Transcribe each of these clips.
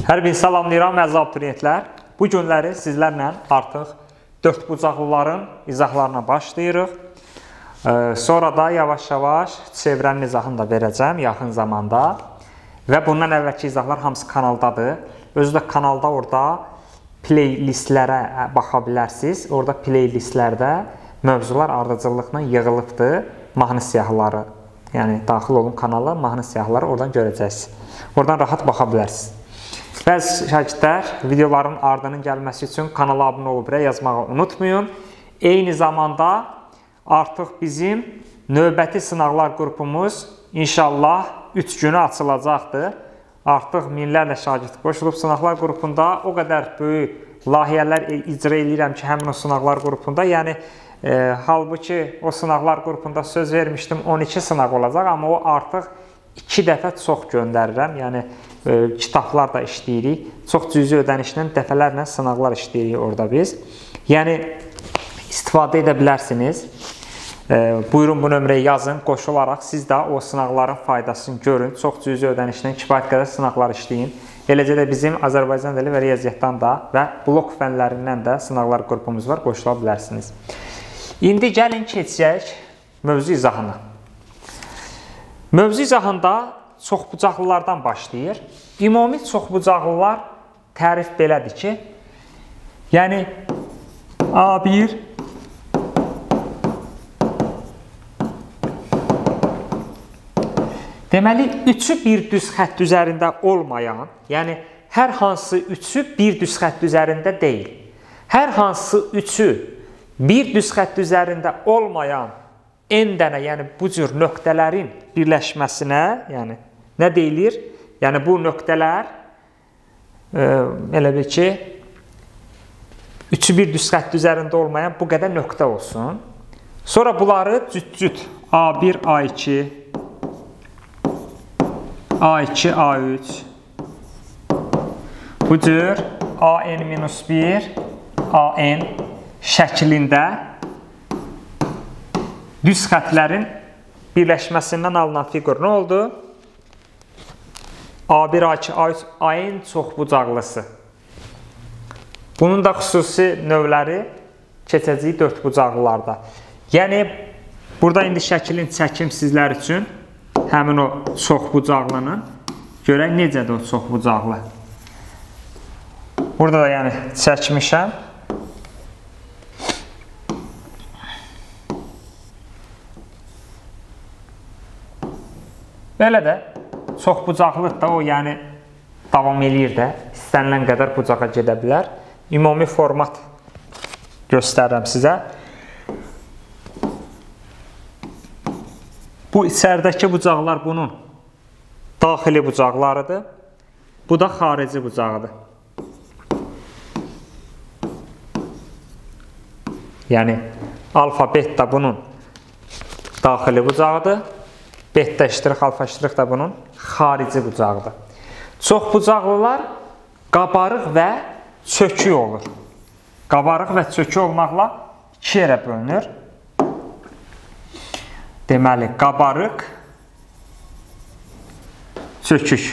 Hər bir salamlayıram əziz abituriyentlər. Bu günləri sizlərlə artıq dördbucaqlıların izahlarına başlayırıq. Sonra da yavaş-yavaş çevrənin izahını da verəcəm yaxın zamanda. Və bundan əvvəlki izahlar hamısı kanaldadır. Özü də kanalda orada playlistlərə baxa bilərsiniz. Orada playlistlərdə mövzular ardıcıllıqla yığılıbdır. Mahnı siyahıları, yəni daxil olun kanala, mahnı siyahıları oradan görəcəksiniz. Oradan rahat baxa bilərsiniz. Bəzi şagirdlər videoların ardının gəlməsi üçün kanala abunə olub yazmağı unutmayın. Eyni zamanda artıq bizim növbəti sınaqlar qrupumuz inşallah 3 günə açılacaqdır. Artıq minlərlə şagird qoşulub sınaqlar qrupunda. O qədər böyük layihələr icra edirəm ki, həmin o sınaqlar qrupunda. Yəni, halbuki o sınaqlar qrupunda söz vermişdim 12 sınaq olacaq, amma o artıq 2 dəfə çox göndərirəm. Yəni, kitablar da işləyirik. Çox cüzi ödənişlə dəfələrlə sınaqlar işləyirik orada biz. Yəni, istifadə edə bilərsiniz. Buyurun bu nömrəyə yazın, qoşularaq siz də o sınaqların faydasını görün. Çox cüzi ödənişlə kifayət qədər sınaqlar işləyin. Eləcə də bizim Azərbaycan dili və riyaziyyatdan da və blok fənlərindən də sınaqlar qrupumuz var, qoşula bilərsiniz. İndi gəlin keçək mövzu izahına. Mövzu izahında çoxbucaqlılardan başlayır. Ümumi çoxbucaqlılar tərif belədir ki, yəni A1 deməli, üçü bir düz xətt üzərində olmayan, yəni hər hansı üçü bir düz xətt üzərində deyil. Hər hansı üçü bir düz xətt üzərində olmayan n dənə, yəni bu cür nöqtələrin birləşməsinə, yəni nə deyilir? Yəni bu nöqtələr elə bil ki, üçü bir düz xətt üzərində olmayan bu qədər nöqtə olsun. Sonra bunları cüt-cüt A1, A2, A2, A3 bu cür AN-1, AN şəklində düz xətlərin birləşməsindən alınan fiqur nə oldu? A1, A2, A3, AN çoxbucaqlısı. Bunun da xüsusi növləri keçəcək dördbucaqlılarda. Yəni, burada indi şəklin çəkim sizlər üçün həmin o çoxbucaqlının görək necədir o çoxbucaqlı. Burada da yəni çəkmişəm. Belə də çoxbucaqlıq da o yəni davam eləyir də. İstənilən qədər bucağa gedə bilər. Ümumi format göstərirəm sizə. Bu içəridəki bucaqlar bunun daxili bucaqlarıdır. Bu da xarici bucağıdır. Yəni, alfa, beta bunun daxili bucağıdır. Beta iştirik, alfa iştirik də bunun xarici bucağıdır. Çoxbucaqlılar qabarıq və çökük olur. Qabarıq və çökük olmaqla 2 yerə bölünür. Deməli, qabarıq, çökük.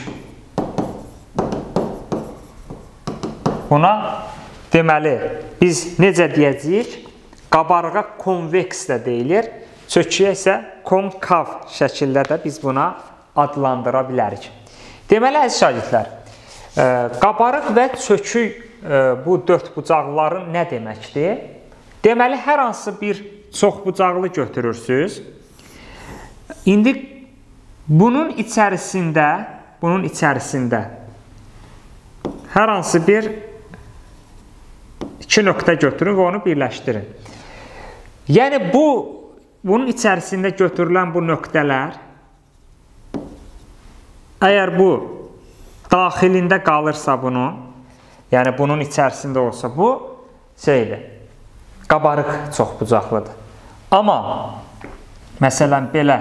Buna deməli, biz necə deyəcəyik? Qabarığa konveks də deyilir. Çöküyə isə konkav şəkildə də biz buna adlandıra bilərik. Deməli, əziz şagirdlər, qabarıq və çökük bu dördbucaqlıların nə deməkdir? Deməli, hər hansı bir çoxbucaqlı götürürsünüz. İndi bunun içərisində hər hansı bir 2 nöqtə götürün və onu birləşdirin. Yəni, bunun içərisində götürülən bu nöqtələr, əgər bu daxilində qalırsa bunun, yəni bunun içərisində olsa bu şeydir, qabarıq çoxbucaqlıdır. Amma, məsələn, belə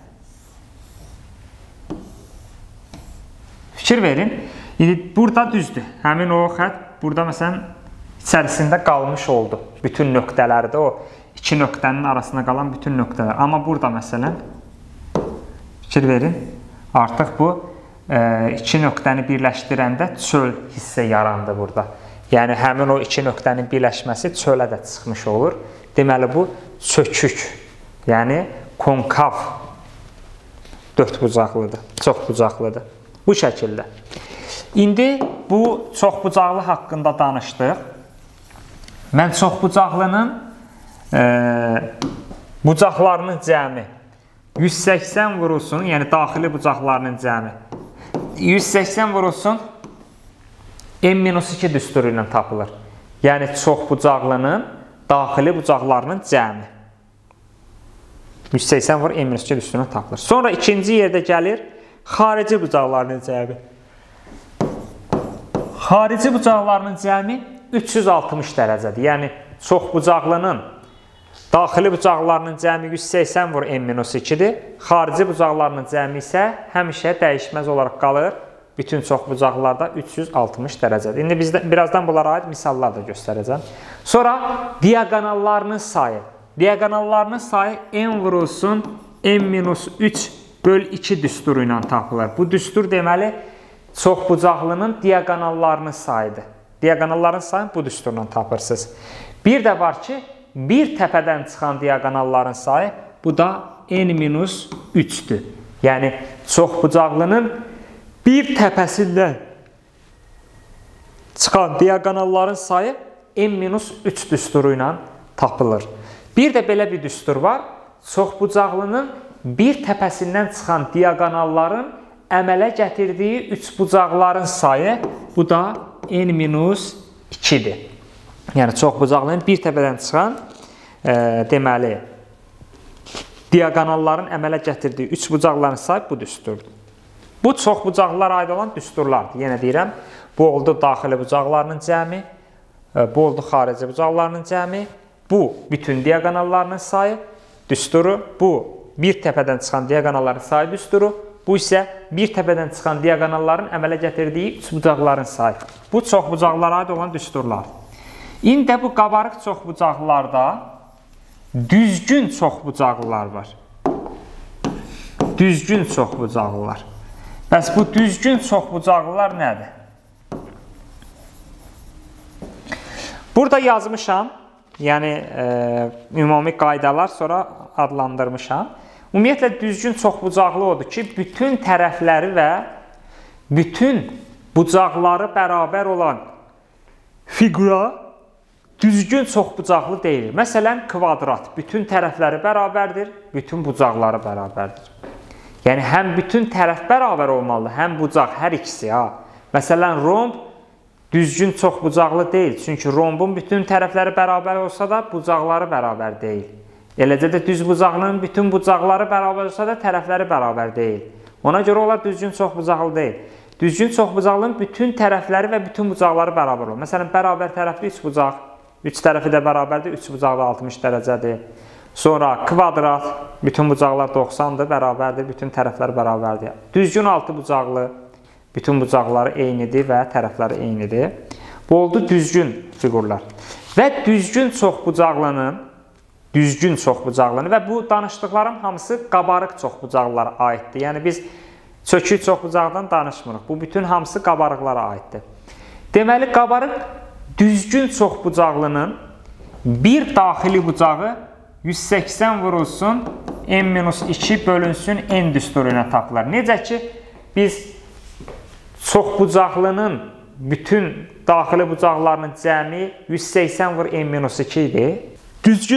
fikir verin, indi burada düzdür. Həmin o xət burada məsələn içərisində qalmış oldu. Bütün nöqtələrdə o 2 nöqtənin arasında qalan bütün nöqtələr. Amma burada məsələn fikir verin, artıq bu iki nöqtəni birləşdirəndə çöl hissə yarandı burada. Yəni, həmin o iki nöqtənin birləşməsi çölə də çıxmış olur. Deməli, bu çökük, yəni konkav dördbucaqlıdır, çoxbucaqlıdır. Bu şəkildə. İndi bu çoxbucaqlı haqqında danışdıq. Mən çoxbucaqlının bucaqlarının cəmi 180 vurulsun, yəni daxili bucaqlarının cəmi 180 vurulsun n-2 düsturu ilə tapılır. Yəni çoxbucaqlının daxili bucaqlarının cəmi 180 vur n-2 düsturu ilə tapılır. Sonra ikinci yerdə gəlir xarici bucaqlarının cəmi. Xarici bucaqlarının cəmi 360 dərəcədir. Yəni çoxbucaqlının daxili bucaqlarının cəmi 180 vur n-2-dir. Xarici bucaqlarının cəmi isə həmişə dəyişməz olaraq qalır. Bütün çoxbucaqlarda 360 dərəcədir. İndi birazdan bunlara aid misallar da göstərəcəm. Sonra diaqonallarının sayı. Diaqonallarının sayı n vurulsun n-3 böl 2 düsturu ilə tapılır. Bu düstur deməli çoxbucaqlının diaqonallarının sayıdır. Diaqonalların sayını bu düsturla tapırsınız. Bir də var ki, bir təpədən çıxan diaqonalların sayı, bu da n-3-dür. Yəni, çoxbucaqlının bir təpəsindən çıxan diaqonalların sayı n-3 düsturu ilə tapılır. Bir də belə bir düstur var. Çoxbucaqlının bir təpəsindən çıxan diaqonalların əmələ gətirdiyi üçbucaqların sayı, bu da n-2-dir. Yəni, çoxbucaqlının bir təpədən çıxan deməli, diaqonalların əmələ gətirdiyi üçbucaqların sayı bu düsturdur. Bu çoxbucaqlılara aid olan düsturlardır. Yenə deyirəm, bu oldu daxili bucaqlarının cəmi, bu oldu xarici bucaqlarının cəmi, bu bütün diaqonallarının sayı düsturu, bu bir təpədən çıxan diaqonalların sayı düsturu, bu isə bir təpədən çıxan diaqonalların əmələ gətirdiyi üçbucaqların sayı. Bu çoxbucaqlara aid olan düsturlar. İndi də bu qabarıq çoxbucaqlarda düzgün çoxbucaqlılar var. Düzgün çoxbucaqlılar. Bəs bu düzgün çoxbucaqlılar nədir? Burada yazmışam, yəni ümumi qaydalar sonra adlandırmışam. Ümumiyyətlə, düzgün çoxbucaqlı odur ki, bütün tərəfləri və bütün bucaqları bərabər olan fiqura düzgün çoxbucaqlı deyilir. Məsələn, kvadrat bütün tərəfləri bərabərdir, bütün bucaqları bərabərdir. Yəni, həm bütün tərəf bərabər olmalıdır, həm bucaq, hər ikisi. Məsələn, romb düzgün çoxbucaqlı deyil. Çünki rombun bütün tərəfləri bərabər olsa da, bucaqları bərabər deyil. Eləcə də düzbucaqlının bütün bucaqları bərabər olsa da, tərəfləri bərabər deyil. Ona görə onlar düzgün çoxbucaqlı deyil. Düzgün çoxbucaqlının bütün tərəfləri və bütün bucaqları bərabər olur. Məsələn, bərabər tərəfli üç bucaq, üç tərəfi də bərabərdir, üç bucaqlı 60 dərəcədir. Sonra kvadrat, bütün bucaqlar 90-dır, bərabərdir, bütün tərəflər bərabərdir. Düzgün altı bucaqlı, bütün bucaqları eynidir və tərəfləri eynidir. Bu oldu düzgün fiqurlar. Və düzgün çoxbucaqlının və bu danışdıqlarım hamısı qabarıq çoxbucaqlılara aiddir. Yəni, biz çökük çoxbucaqdan danışmırıq. Bu bütün hamısı qabarıqlara aiddir. Deməli, qabarıq düzgün çoxbucaqlının bir daxili bucağı 180 vurulsun, n-2 bölünsün n düsturu ilə tapılır. Necə ki, biz çoxbucaqlının bütün daxili bucaqlarının cəmi 180 vur n-2 idi. Düzgün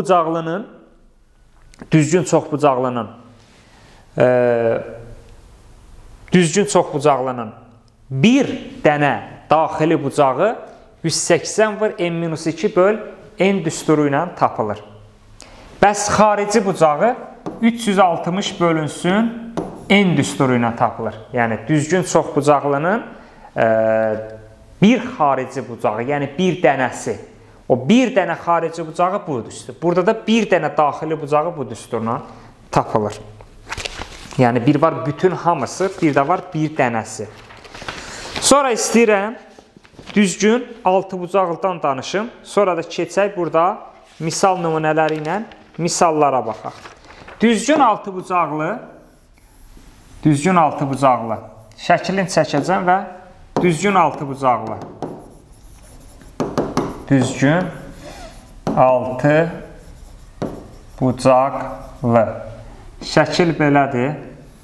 çoxbucaqlının bir dənə daxili bucağı 180 vur n-2 böl n düsturu ilə tapılır. Bəs xarici bucağı 360 bölünsün n düsturu ilə tapılır. Yəni, düzgün çoxbucaqlının bir xarici bucağı, yəni bir dənəsi. O bir dənə xarici bucağı bu düstur. Burada da bir dənə daxili bucağı bu düsturla tapılır. Yəni, bir var bütün hamısı, bir də var bir dənəsi. Sonra istəyirəm düzgün altı bucaqlıdan danışım. Sonra da keçək burada misal nümunələri ilə misallara baxaq. Düzgün altı bucaqlı şəklini çəkəcəm və düzgün altı bucaqlı. Düzgün altı bucaqlı. Şəkil belədir.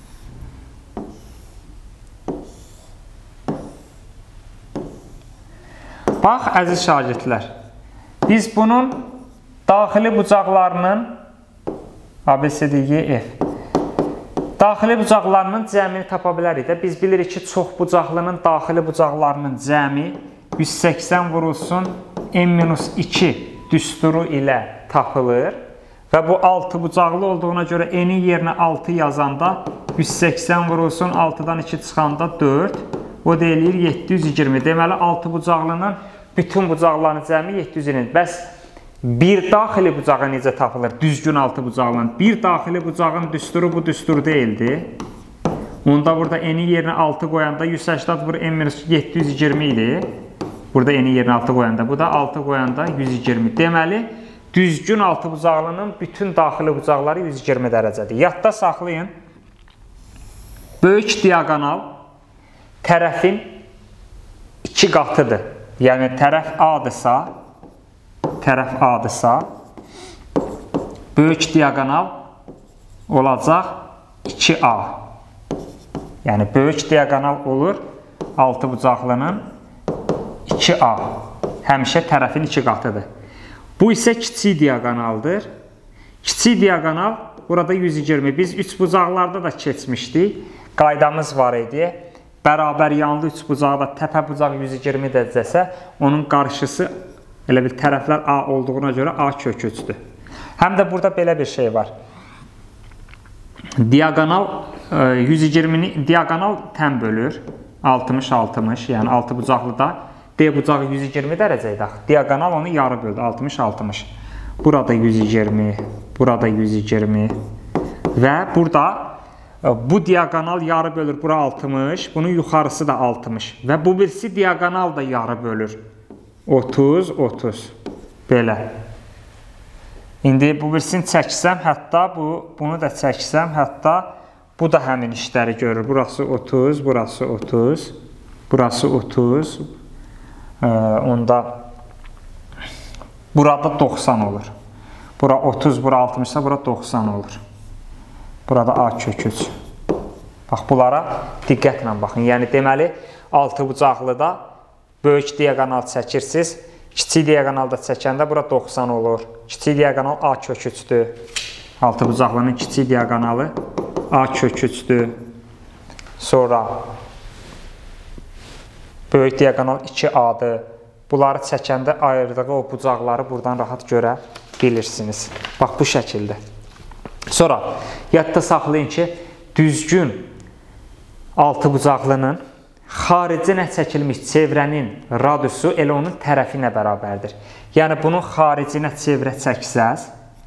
Bax, əziz şagirdlər, biz bunun daxili bucaqlarının ABCDEF daxili bucaqlarının cəmini tapa bilərik də. Biz bilirik ki, çox bucaqlının daxili bucaqlarının cəmi 180 vurulsun n-2 düsturu ilə tapılır və bu 6 bucaqlı olduğuna görə n-in yerinə 6 yazanda 180 vurulsun 6-dan 2 çıxanda 4, o deyilir 720. Deməli, 6 bucaqlının bütün bucaqlarının cəmi 720. Bəs bir daxili bucağı necə tapılır? Düzgün altı bucağının. Bir daxili bucağın düsturu bu düstur deyildi. Onda burada n-in yerinə 6 qoyanda 180 vur n-720 idi. Burada n-in yerinə 6 qoyanda. Bu da 6 qoyanda 120. Deməli, düzgün altı bucaqlının bütün daxili bucaqları 120 dərəcədir. Yadda saxlayın. Böyük diaqonal tərəfin 2 qatıdır. Yəni, tərəf A-dırsa, böyük diaqonal olacaq 2A. Yəni, böyük diaqonal olur 6 bucaqlının 2A. Həmişə tərəfin 2 qatıdır. Bu isə kiçik diaqonaldır. Kiçik diaqonal burada 120. Biz 3 bucaqlarda da keçmişdik. Qaydamız var idi. Bərabər yanlı 3 bucağı da təpə bucaq 120 dərəcəsə, onun qarşısı elə bir tərəflər A olduğuna görə A kök 3'dür. Həm də burada belə bir şey var. Diaqonal 120'ni diaqonal tən bölür. 60-60, yəni 6 bucaqlıda D bucağı 120 dərəcə idi. Diaqonal onu yarı böldü. 60-60. Burada 120, burada 120 və burada bu diaqonal yarı bölür. Bura 60, bunun yuxarısı da 60 və bu birisi diaqonal da yarı bölür. 30, 30. Belə. İndi bu birisini çəksəm, hətta bunu da çəksəm, hətta bu da həmin işləri görür. Burası 30, burası 30, burası 30. Onda burada 90 olur. Bura 30, bura 60 ise bura 90 olur. Burada A kök 3. Bax, bunlara diqqətlə baxın. Yəni, deməli, 6 bucaqlıda böyük diaqonal çəkirsiniz. Kiçik diaqonalda çəkəndə bura 90 olur. Kiçik diaqonal A kök 3'dür. 6 bucaqlının kiçik diaqonalı A kök 3'dür. Sonra böyük diaqonal 2A'dır. Bunları çəkəndə ayırdığı o bucaqları buradan rahat görə bilirsiniz. Bax, bu şəkildə. Sonra, yadda saxlayın ki, düzgün 6 bucaqlının xaricinə çəkilmiş çevrənin radiusu elə onun tərəfinə bərabərdir. Yəni, bunun xaricinə çevrə çəksəz,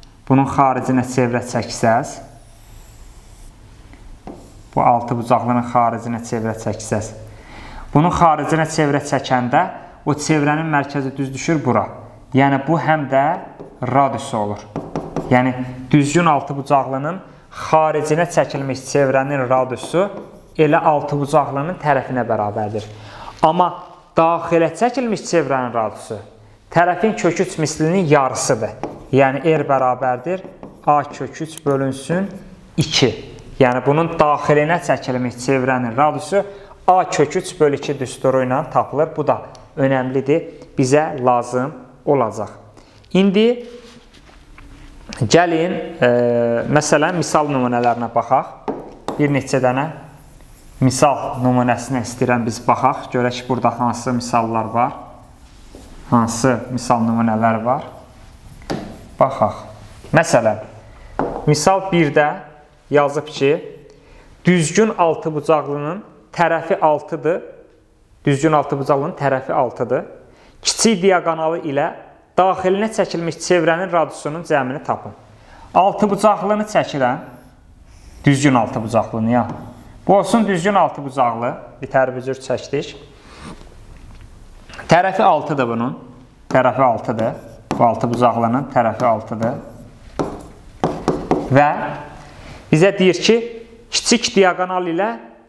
bu 6 bucaqlının xaricinə çevrə çəksəz, bunun xaricinə çevrə çəkəndə o çevrənin mərkəzi düz düşür bura. Yəni, bu həm də radiusu olur. Yəni, düzgün 6 bucaqlının xaricinə çəkilmiş çevrənin radiusu elə 6 bucaqlının tərəfinə bərabərdir. Amma daxilə çəkilmiş çevrənin radiusu tərəfin kök 3 mislinin yarısıdır. Yəni, R bərabərdir A kök 3 bölünsün 2. Yəni, bunun daxilinə çəkilmiş çevrənin radiusu A kök 3 bölü 2 düsturu ilə tapılır. Bu da önəmlidir, bizə lazım olacaq. İndi gəlin, məsələn, misal nümunələrinə baxaq. Bir neçə dənə misal nümunəsinə istəyirəm biz baxaq. Görək ki, burada hansı misallar var, hansı misal nümunələr var. Baxaq. Məsələn, misal 1-də yazıb ki, düzgün 6 bucaqlının tərəfi 6-dır. Düzgün 6 bucaqlının tərəfi 6-dır. Kiçik diaqonalı ilə daxilinə çəkilmiş çevrənin radiusunun cəmini tapın. 6 bucaqlını çəkirəm. Düzgün 6 bucaqlını, ya. Bu olsun düzgün 6 bucaqlı. Bir tərəbücür çəkdik. Tərəfi 6-dır bunun. Tərəfi 6-dır. Bu 6 bucaqlının tərəfi 6-dır. Və bizə deyir ki, kiçik diaqonal ilə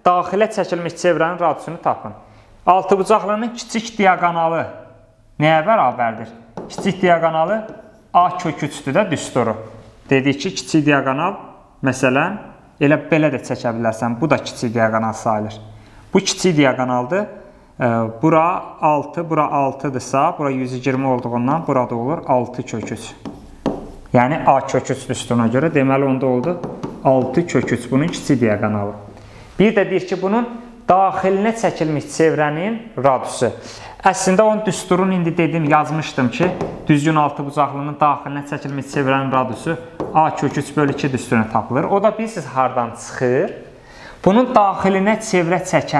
daxilə çəkilmiş çevrənin radiusunu tapın. Altıbucaqlının kiçik diaqonalı nəyə bərabərdir? Kiçik diaqonalı A kök 3-dür də düsturu. Dedik ki, kiçik diaqonal, məsələn, elə belə də çəkə bilərsən. Bu da kiçik diaqonal sayılır. Bu kiçik diaqonaldır. Bura 6, bura 6-dırsa, bura 120 olduğundan burada olur 6 kök 3. Yəni A kök 3 düsturuna görə deməli onda oldu 6 kök 3. Bunun kiçik diaqonalı. Bir də deyir ki, bunun daxilinə çəkilmiş çevrənin radiusu. Əslində onun düsturunu indi dedim, yazmışdım ki, düzgün altıbucaqlının daxilinə çəkilmiş çevrənin radiusu A kök 3 bölü 2 düsturuna tapılır. O da bilirsiniz hardan çıxır? Bunun daxilinə çevrə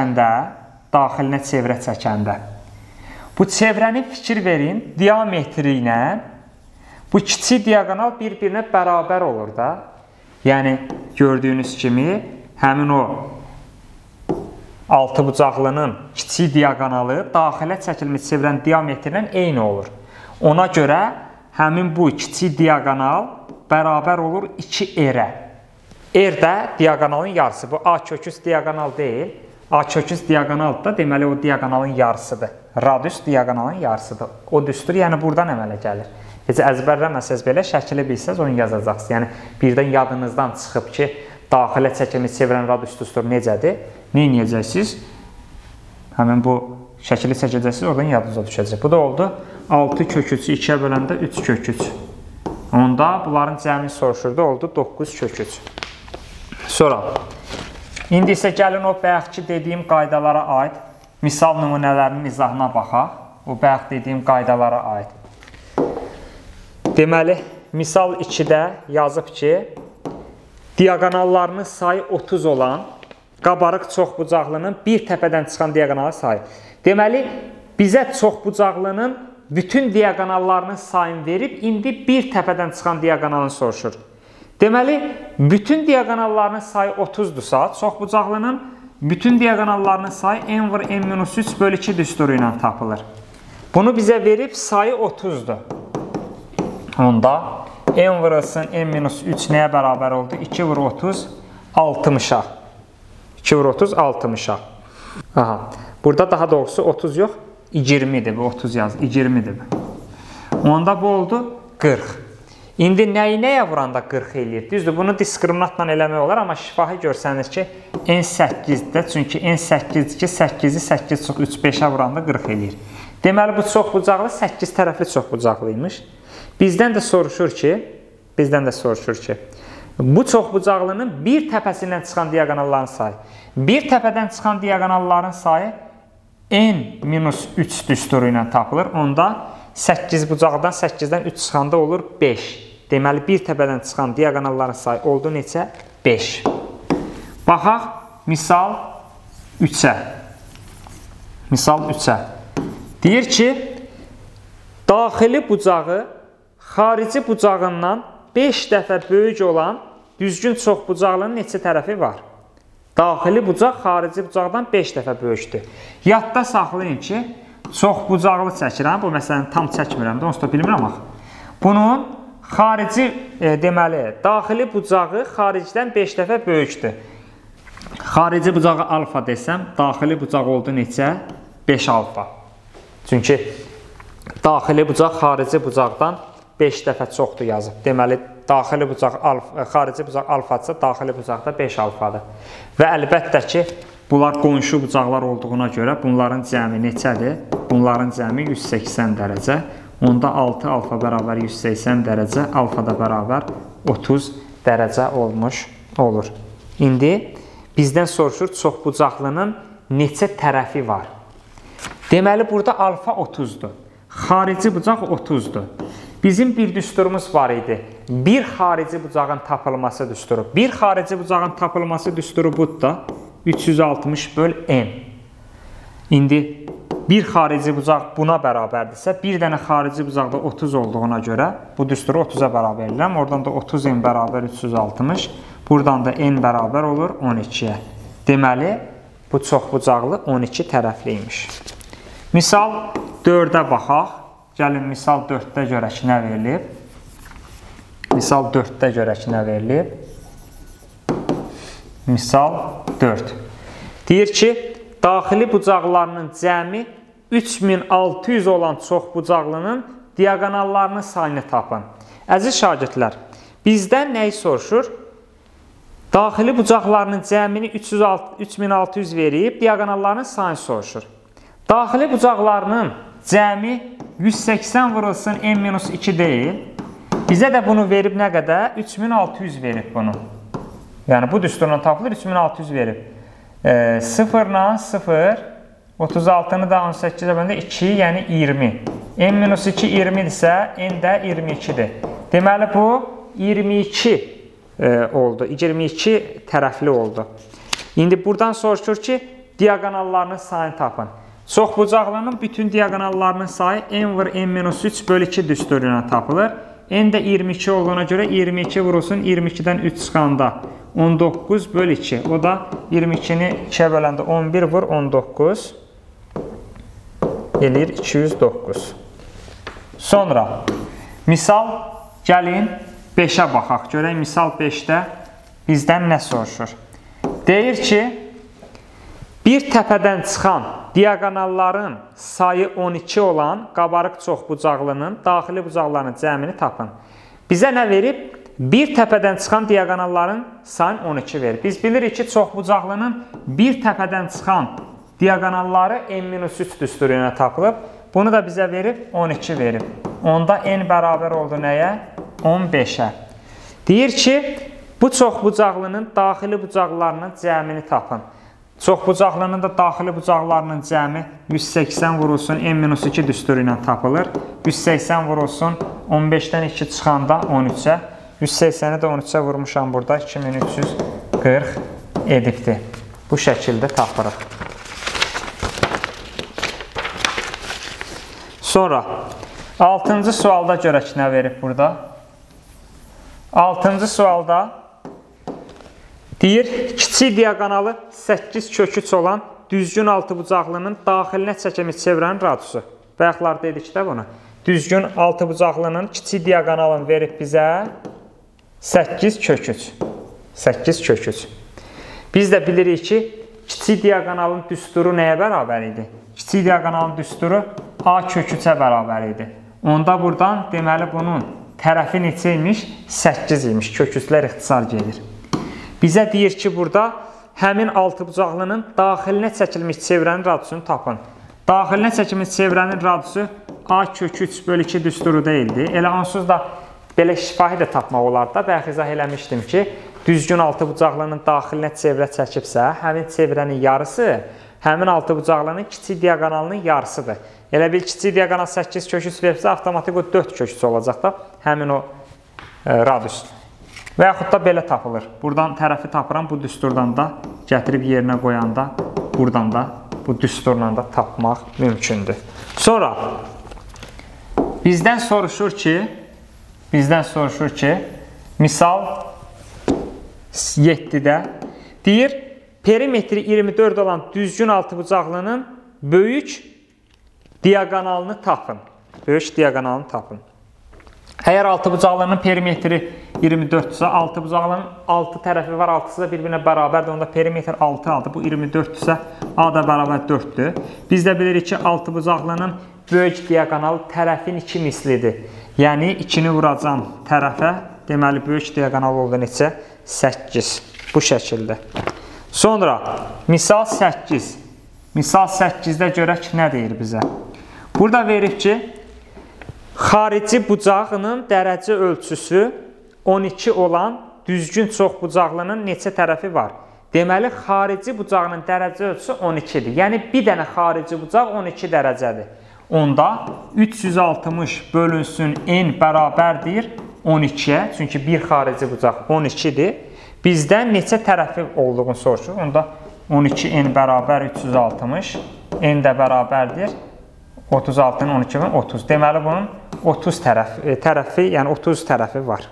çəkəndə, bu çevrənin fikir verin, diametri ilə bu kiçik diaqonal bir-birinə bərabər olur da. Yəni, gördüyünüz kimi, həmin o altıbucaqlının kiçik diaqonalı daxilə çəkilmiş çevrənin diametri ilə eyni olur. Ona görə həmin bu kiçik diaqonal bərabər olur 2R-ə. R də diaqonalın yarısı. Bu A kök 3 diaqonal deyil. A kök 3 diaqonal da deməli o diaqonalın yarısıdır. Radius diaqonalın yarısıdır. O düstur, yəni buradan əmələ gəlir. Heç əzbərləməsəz belə şəkili bilsəz onu yazacaqsınız. Yəni birdən yadınızdan çıxıb ki, daxilə çəkilmiş çevrənin radius düsturu necədir? Nə edəcəksiniz? Həmin bu şəkili çəkəcəksiniz, oradan yadınıza düşəcək. Bu da oldu 6 kök 3-ü 2-yə böləndə 3 kök 3. Onda bunların cəmi soruşurdu, oldu 9 kök 3. Sonra, indi isə gəlin o bayaqki dediyim qaydalara aid misal nümunələrinin izahına baxaq. O bayaq dediyim qaydalara aid. Deməli, misal 2-də yazıb ki, diaqonallarının sayı 30 olan qabarıq çoxbucaqlının bir təpədən çıxan diaqonalı sayı. Deməli, bizə çoxbucaqlının bütün diaqonallarının sayını verib, indi bir təpədən çıxan diaqonalını soruşur. Deməli, bütün diaqonallarının sayı 30-dursa, çoxbucaqlının bütün diaqonallarının sayı n vur n-3 bölü 2 düsturu ilə tapılır. Bunu bizə verib, sayı 30-dur. Onda n vurulsun n-3 nəyə bərabər oldu? 2 vur 30, 60-a. 2 vur 30, 60-a. Aha, burada daha doğrusu 30 yox, 20-dir. Bu 30 yaz, 20-dir. Onda bu oldu 40. İndi nəyə vuranda 40 eləyir? Düzdür, bunu diskriminantla eləmək olar, amma şifahi görsəniz ki, n8-də, çünki n8-dir ki, 8-i 8 çox 3, 5-ə vuranda 40 eləyir. Deməli, bu çoxbucaqlı 8 tərəfli çoxbucaqlıymış. Bizdən də soruşur ki, bu çoxbucaqlının bir təpəsindən çıxan diaqonalların sayı. Bir təpədən çıxan diaqonalların sayı n-3 düsturu ilə tapılır. Onda 8 bucaqdan 8-dən 3 çıxanda olur 5. Deməli, bir təpədən çıxan diaqonalların sayı oldu neçə? 5. Baxaq, misal 3-ə. Misal 3-ə. Deyir ki, daxili bucağı xarici bucağından 5 dəfə böyük olan düzgün çoxbucaqlının neçə tərəfi var? Daxili bucaq xarici bucaqdan 5 dəfə böyükdür. Yadda saxlayın ki, çoxbucaqlı çəkirəm. Bu məsələni tam çəkmirəm də, onsuz da bilmirəm axı. Bunun xarici, deməli, daxili bucağı xaricdən 5 dəfə böyükdür. Xarici bucağı alfa desəm, daxili bucaq oldu neçə? 5 alfa. Çünki daxili bucaq xarici bucaqdan 5 dəfə çoxdur yazıb. Deməli, daxili bucaq xarici bucaq alfadırsa, daxili bucaqda 5 alfadır. Və əlbəttə ki, bunlar qonşu bucaqlar olduğuna görə bunların cəmi neçədir? Bunların cəmi 180 dərəcə. Onda 6 alfa bərabər 180 dərəcə, alfa da bərabər 30 dərəcə olmuş olur. İndi bizdən soruşur çoxbucaqlının neçə tərəfi var? Deməli, burada alfa 30-dur. Xarici bucaq 30-dur. Bizim bir düsturumuz var idi. Bir xarici bucağın tapılması düsturu. Bir xarici bucağın tapılması düsturu budur da 360 böl n. İndi bir xarici bucaq buna bərabərdirsə, bir dənə xarici bucaqda 30 olduğuna görə bu düsturu 30-a bərabər edirəm. Oradan da 30 n bərabər 360. Buradan da n bərabər olur 12-yə. Deməli, bu çoxbucaqlı 12 tərəfliymiş. Misal 4-ə baxaq. Gəlin, misal 4-də görək nə verilib. Misal 4-də görək nə verilib. Misal 4. Deyir ki, daxili bucaqlarının cəmi 3600 olan çoxbucaqlının diaqonallarının sayını tapın. Əziz şagirdlər, bizdən nəyi soruşur? Daxili bucaqlarının cəmini 3600 verib, diaqonallarının sayını soruşur. Daxili bucaqlarının cəmi 180 vurulsun n-2 deyil. Bizə də bunu verib nə qədər? 3600 verib bunu. Yəni, bu düsturla tapılır, 3600 verib. 0 ilə 0, 36-nı da 18-ə böləndə 2, yəni 20. n-2 20-dirsə, n də 22-dir. Deməli, bu 22 oldu. 22 tərəfli oldu. İndi buradan soruşur ki, diaqonallarının sayını tapın. Çoxbucaqlının bütün diaqonallarının sayı n vur n-3 bölü 2 düsturu ilə tapılır. N də 22 olduğuna görə 22 vurulsun 22-dən 3 çıxanda 19 bölü 2. O da 22-ni 2-yə böləndə 11 vur 19 eləyir 209. Sonra misal gəlin 5-ə baxaq. Görək misal 5-də bizdən nə soruşur? Deyir ki, bir təpədən çıxan diaqonalların sayı 12 olan qabarıq çoxbucaqlının daxili bucaqlarının cəmini tapın. Bizə nə verib? Bir təpədən çıxan diaqonalların sayını 12 verir. Biz bilirik ki, çoxbucaqlının bir təpədən çıxan diaqonalları n-3 düsturu ilə tapılıb. Bunu da bizə verib 12 verib. Onda n bərabər oldu nəyə? 15-ə. Deyir ki, bu çoxbucaqlının daxili bucaqlarının cəmini tapın. Çoxbucaqlının da daxili bucaqlarının cəmi 180 vurulsun n-2 düsturu ilə tapılır. 180 vurulsun 15-dən 2 çıxanda 13-ə. 180-i də 13-ə vurmuşam burada. 2340 edibdir. Bu şəkildə tapırıq. Sonra 6-cı sualda görək nə verib burada. 6-cı sualda deyir, kiçik diaqonalı 8 kök 3 olan düzgün altıbucaqlının daxilinə çəkilmiş çevrənin radiusu. Bayaqlar dedik də bunu. Düzgün altıbucaqlının kiçik diaqonalını verib bizə 8 kök 3. 8 kök 3. Biz də bilirik ki, kiçik diaqonalın düsturu nəyə bərabər idi? Kiçik diaqonalın düsturu A kök 3-ə bərabər idi. Onda buradan deməli bunun tərəfi neçə imiş? 8 imiş. Kök 3-lər ixtisar gedir. Bizə deyir ki, burada həmin altıbucaqlının daxilinə çəkilmiş çevrənin radiusunu tapın. Daxilinə çəkilmiş çevrənin radiusu A kök 3 bölü 2 düsturu deyildi. Elə onsuz da belə şifahi də tapmaq olar da. Bəlkə izah eləmişdim ki, düzgün altıbucaqlının daxilinə çevrə çəkibsə, həmin çevrənin yarısı həmin altıbucaqlının kiçik diaqonalının yarısıdır. Elə bil kiçik diaqonal 8 kök 3 veribsə, avtomatik o 4 kök 3 olacaq da həmin o radius. Və yaxud da belə tapılır. Buradan tərəfi tapıram, bu düsturdan da gətirib yerinə qoyanda, buradan da bu düsturla da tapmaq mümkündür. Sonra bizdən soruşur ki, misal 7-də deyir, perimetri 24 olan düzgün altıbucaqlının böyük diaqonalını tapın. Böyük diaqonalını tapın. Əgər altıbucaqlının perimetri 24-dürsə, altıbucaqlının 6 tərəfi var, 6-sı da bir-birinə bərabərdir. Onda perimetr 6 aldı. Bu 24-dürsə, A da bərabər 4-dür. Biz də bilirik ki, altıbucaqlının böyük diaqonalı tərəfin 2 mislidir. Yəni, 2-ni vuracam tərəfə, deməli, böyük diaqonal oldu neçə? 8. Bu şəkildə. Sonra, misal 8. Misal 8-də görək nə deyir bizə? Burada verib ki, xarici bucağının dərəcə ölçüsü 12 olan düzgün çoxbucaqlının neçə tərəfi var? Deməli, xarici bucağının dərəcə ölçüsü 12-dir. Yəni, bir dənə xarici bucaq 12 dərəcədir. Onda 360 bölünsün n bərabərdir 12-yə. Çünki bir xarici bucaq 12-dir. Bizdən neçə tərəfi olduğunu soruşur. Onda 12n bərabər 360. N də bərabərdir 36-nın 12-nin 30. Deməli, bunun 30 tərəfi, yəni 30 tərəfi var.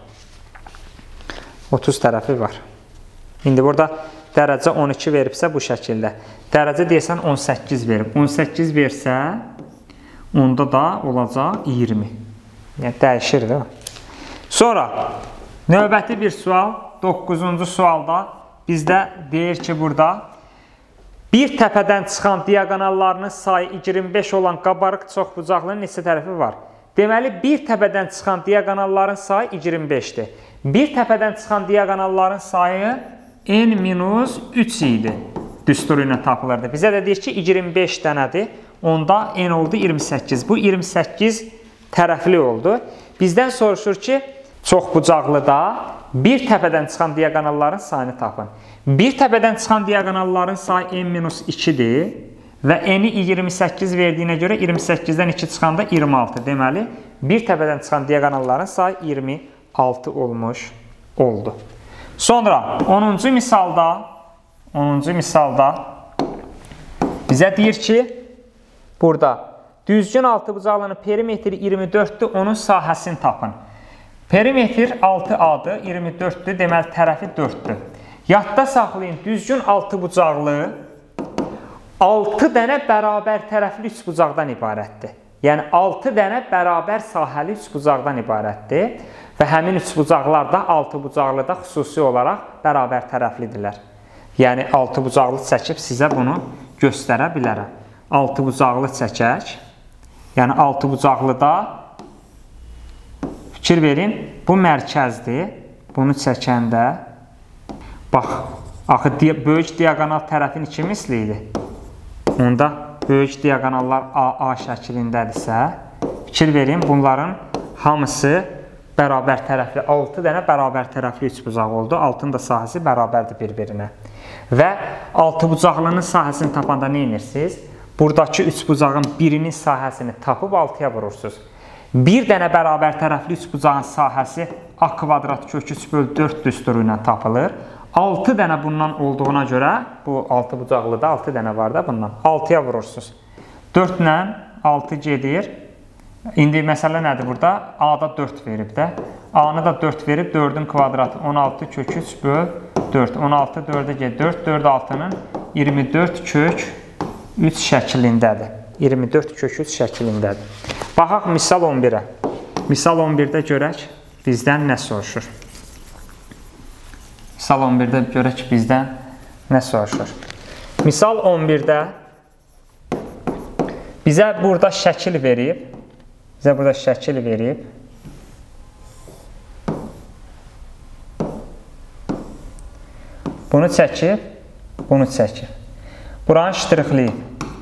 30 tərəfi var. İndi burada dərəcə 12 veribsə bu şəkildə. Dərəcə deyəsən 18 verib. 18 versə, onda da olacaq 20. Yəni, dəyişir də. Sonra, növbəti bir sual, 9-cu sualda bizdə deyir ki, burada Bir təpədən çıxan diaqonallarının sayı 25 olan qabarıq çoxbucaqlının neçə tərəfi var? Deməli, bir təpədən çıxan diaqonalların sayı 25-dir. Bir təpədən çıxan diaqonalların sayı n-3 idi. Düsturu ilə tapılırdı. Bizə də deyir ki, 25 dənədir. Onda n oldu 28. Bu 28 tərəfli oldu. Bizdən soruşur ki, çoxbucaqlıda bir təpədən çıxan diaqonalların sayını tapın. Bir təpədən çıxan diaqonalların sayı n-2-dir və n-i 28 verdiyinə görə 28-dən 2 çıxanda 26. Deməli, bir təpədən çıxan diaqonalların sayı 26 olmuş oldu. Sonra 10-cu misalda bizə deyir ki, burada düzgün altıbucaqlının perimetri 24-dür, onun sahəsini tapın. Perimetr 6A-dır, 24-dür, deməli tərəfi 4-dür. Yadda saxlayın, düzgün altıbucaqlı 6 dənə bərabər tərəfli üçbucaqdan ibarətdir. Yəni 6 dənə bərabər sahəli üçbucaqdan ibarətdir və həmin üçbucaqlar da altıbucaqlıda xüsusi olaraq bərabər tərəflidirlər. Yəni altıbucaqlı çəkib sizə bunu göstərə bilərəm. Altıbucaqlı çəkək. Yəni altıbucaqlıda fikir verin, bu mərkəzdir. Bunu çəkəndə bax, axı böyük diaqonal tərəfin 2 misli idi. Onda böyük diaqonallar AA şəklindədirsə, fikir verin, bunların hamısı bərabər tərəfli, 6 dənə bərabər tərəfli üçbucaq oldu. Altının da sahəsi bərabərdir bir-birinə. Və altıbucaqlının sahəsini tapanda nə edirsiniz? Buradakı üçbucağın birinin sahəsini tapıb 6-ya vurursunuz. Bir dənə bərabər tərəfli üçbucağın sahəsi A kvadrat kök 3/4 düsturu ilə tapılır. 6 dənə bundan olduğuna görə, bu altıbucaqlıda 6 dənə var da bundan, 6-ya vurursunuz. 4 ilə 6 gedir. İndi məsələ nədir burada? A-da 4 verib də. A-nı da 4 verib, 4-ün kvadratı 16 kök 3/4. 16 4-ə gedir. 4, 4 6-nın 24 kök 3 şəklindədir. 24 kök 3 şəklindədir. Baxaq misal 11-ə. Misal 11-də görək bizdən nə soruşur. Misal 11-də görək bizdən nə soruşur. Misal 11-də bizə burada şəkil verib. Bunu çəkib, bunu çəkib. Buranı ştrixləyib.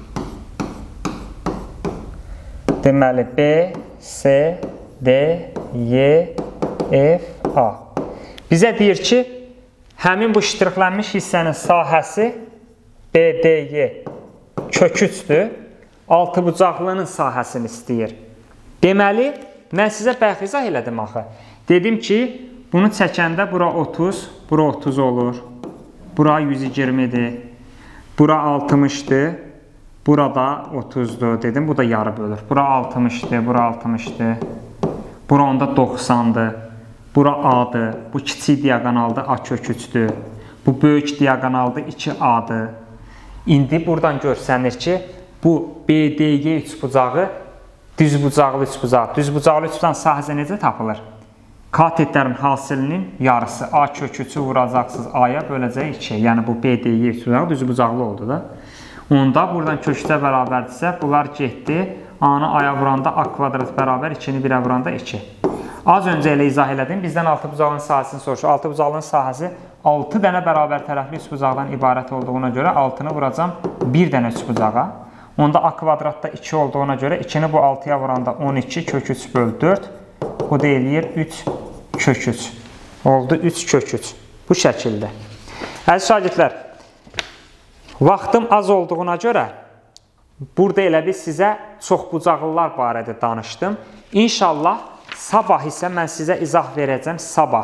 Deməli, B, C, D, Y, F, A. Bizə deyir ki, həmin bu ştrixlənmiş hissənin sahəsi BDY kök 3-dür. Altıbucaqlının sahəsini istəyir. Deməli, mən sizə bəlkə izah elədim axı. Dedim ki, bunu çəkəndə bura 30, bura 30 olur. Bura 120-dir. Bura 60-dır. Burada 30-dur. Dedim, bu da yarı bölür. Bura 60-dır, bura 60-dır. Bura onda 90-dır. Bura A-dır. Bu kiçik diaqonaldır, A kök 3-dür. Bu böyük diaqonaldır, 2A-dır. İndi buradan görsənir ki, bu BDY üçbucağı düzbucaqlı üçbucaq. Düzbucaqlı üçbucağın sahəsi necə tapılır? Katetlərin hasilinin yarısı. A kök 3-ü vuracaqsınız A-ya, böləcək 2. Yəni bu BDY üçbucağı düzbucaqlı oldu da. Onda buradan kökdə bərabərdirsə, bunlar getdi. A-nı A-ya vuranda A kvadrat bərabər 2-ni 1-ə vuranda 2. Az öncə elə izah elədim. Bizdən altıbucağın sahəsini soruşur. Altıbucağın sahəsi 6 dənə bərabər tərəfli üçbucaqdan ibarət olduğuna görə 6-nı vuracam 1 dənə üçbucağa. Onda A kvadratda 2 olduğuna görə 2-ni bu 6-ya vuranda 12 kök 3/4. Bu da eləyir 3 kök 3. Oldu 3 kök 3. Bu şəkildə. Əziz şagirdlər, vaxtım az olduğuna görə burada elə bir sizə çoxbucaqlılar barədə danışdım. İnşallah sabah isə mən sizə izah verəcəm. Sabah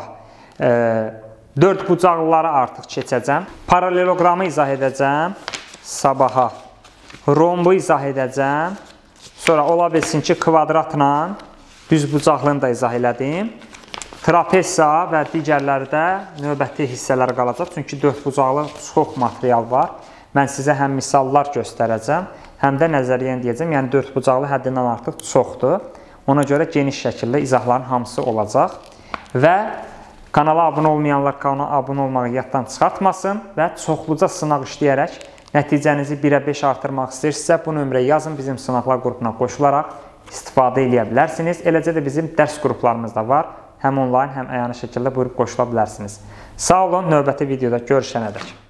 4 bucaqlıları artıq keçəcəm. Paralelogramı izah edəcəm. Sabaha rombu izah edəcəm. Sonra ola bilsin ki, kvadratla düzbucaqlını da izah elədim. Trapesa və digərlərdə növbəti hissələr qalacaq. Çünki 4 bucaqlı çox material var. Mən sizə həm misallar göstərəcəm, həm də nəzəriyyəni deyəcəm. Yəni 4 bucaqlı həddindən artıq çoxdur. Ona görə geniş şəkildə izahların hamısı olacaq. Və kanala abunə olmayanlar kanala abunə olmağı yaddan çıxartmasın və çoxluca sınaq işləyərək nəticənizi 1-ə 5 artırmaq istəyirsinizsə, bu nömrəyə yazın, bizim sınaqlar qrupuna qoşularaq istifadə edə bilərsiniz. Eləcə də bizim dərs qruplarımız da var. Həm onlayn, həm əyani şəkildə buyurub qoşula bilərsiniz. Sağ olun, növbəti videoda görüşənədək.